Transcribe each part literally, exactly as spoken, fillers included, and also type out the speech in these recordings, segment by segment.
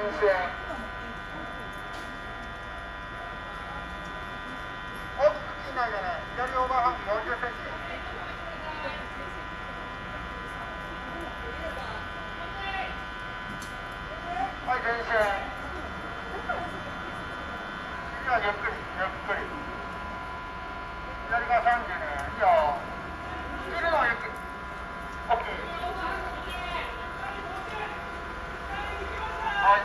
線。大きく切んないでね、左オーバーハングよんじゅっセンチ。はい、前線。次はゆっくり、ゆっくり。左がさんじゅうね、いいよ。切るのはゆっくり。オッケー。はい。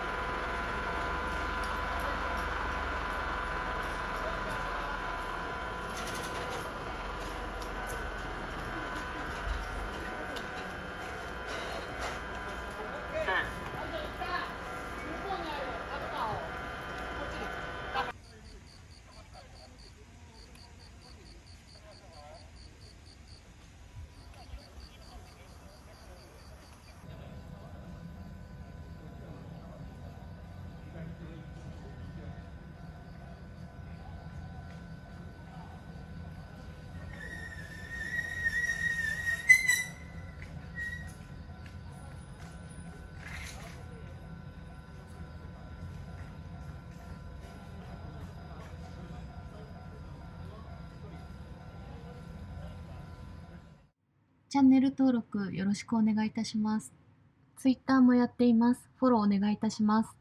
チャンネル登録よろしくお願いいたします。ツイッターもやっています。フォローお願いいたします。